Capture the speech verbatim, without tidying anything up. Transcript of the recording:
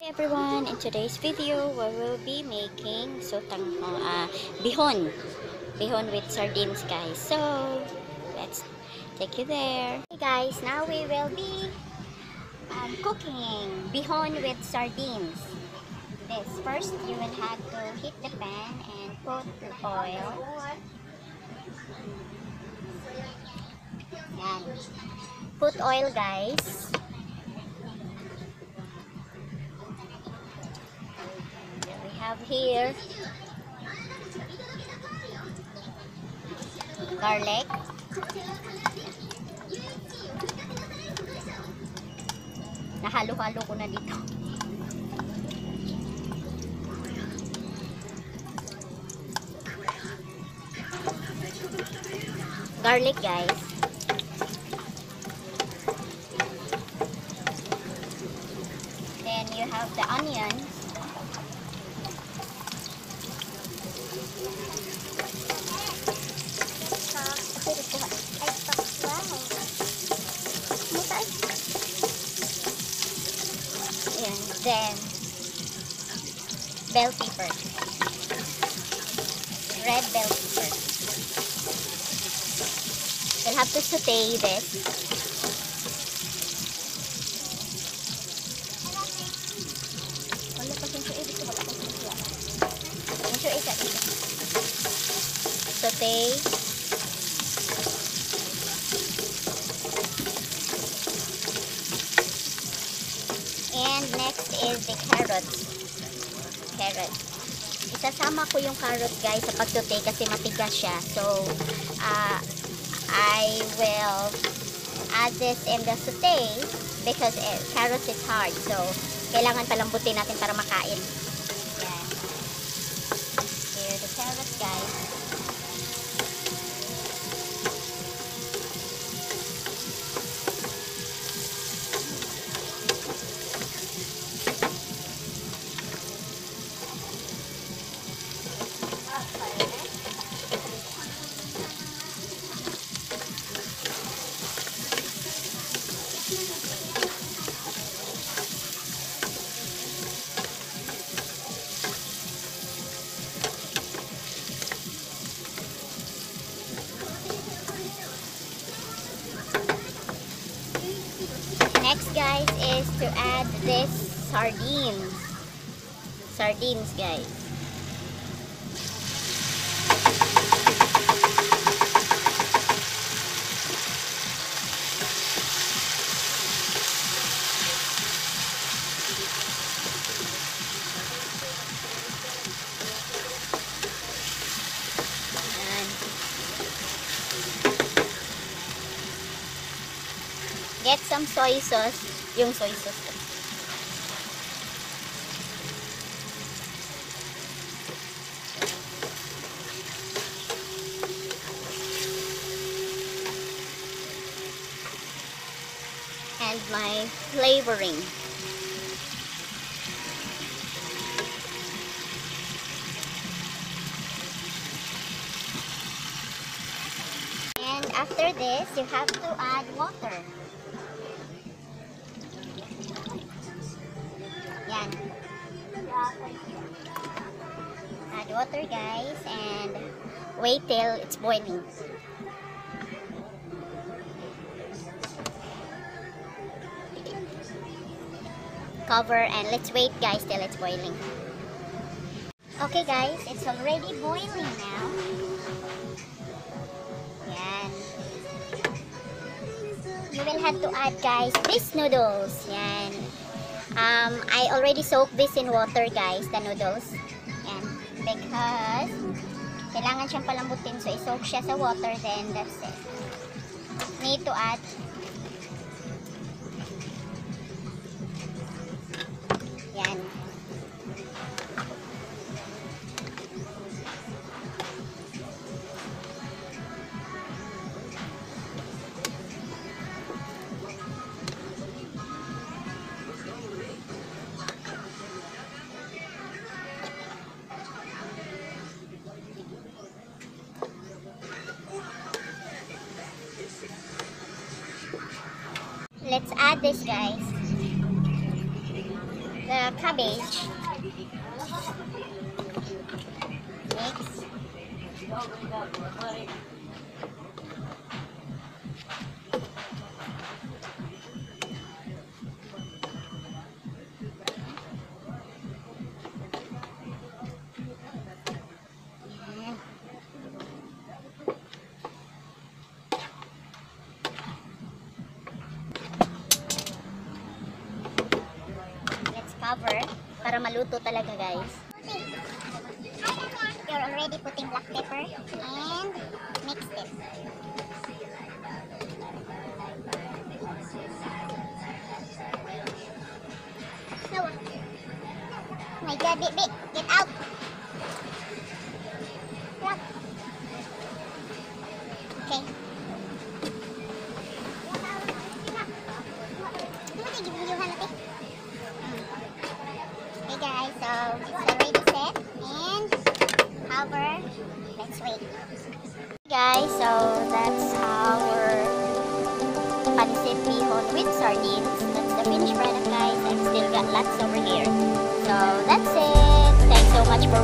Hey everyone, in today's video we will be making sotang uh, bihon bihon with sardines, guys. So let's take you there. Hey guys, now we will be um, cooking bihon with sardines. This first you will have to heat the pan and put the oil. Yan. Put oil, guys. We have here garlic, nahalo-halo ko na dito. Garlic, guys. Then you have the onions. Then bell pepper, red bell pepper. You'll have to saute this. Saute. And next is the carrots. Carrot. Isasama ko yung carrot, guys, sa pagsaute kasi matigas siya. So, uh, I will add this in the saute because uh, carrots is hard. So, kailangan palambutin natin para makain. Yan. Here the carrots, guys. Next, guys, is to add this sardines. Sardines, guys. Get some soy sauce, yung soy sauce. And my flavoring. And after this, you have to add water. Yan. Add water, guys, and wait till it's boiling. Cover and let's wait, guys, till it's boiling. Okay, guys, it's already boiling now. Yan. You will have to add, guys, these noodles. Yan. Um, I already soaked this in water, guys, the noodles. Yan. Because kailangan siyang palambutin. So, i-soak siya sa water, then that's it. Need to add yan. Let's add this, guys. The the cabbage. Mix. Cover para maluto talaga, guys. You're already putting black pepper and mix it. No. Oh my God, baby, get out. Okay. Okay guys, so it's already set and cover. Let's wait. Guys, so that's our pancit bihon with sardines. That's the finished product, guys. I've still got lots over here. So that's it. Thanks so much for